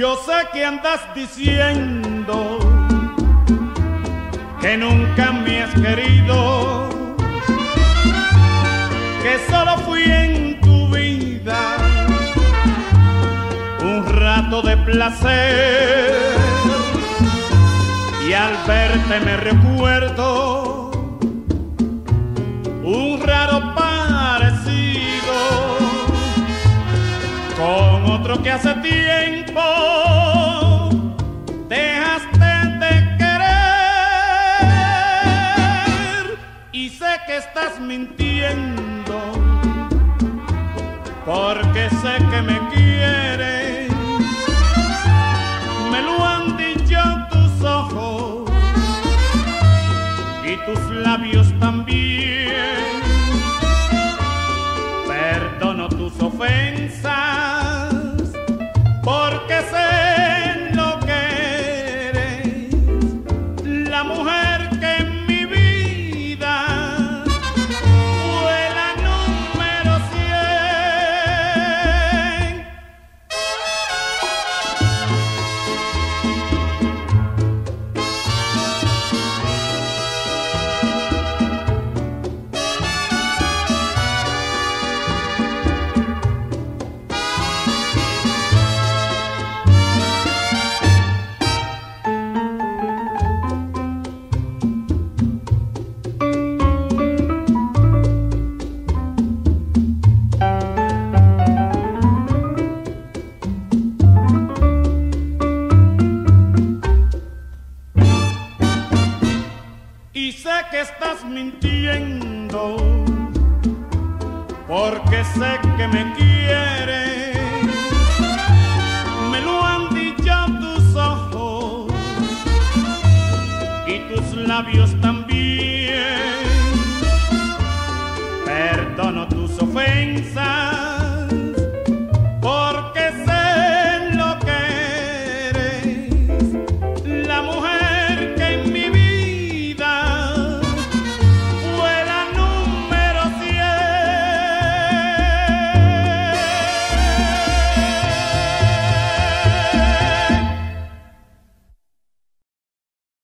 Yo sé que andas diciendo que nunca me has querido, que solo fui en tu vida un rato de placer, y al verte me recuerdo un raro parecido con otro que hace tiempo dejaste de querer, y sé que estás mintiendo porque sé que me quieres. Me lo han dicho tus ojos y tus labios también. Perdono tus ofensas porque sé lo que eres, la mujer que en mi vida fue la número 100. Y sé que estás mintiendo porque sé que me quieres. Me lo han dicho tus ojos y tus labios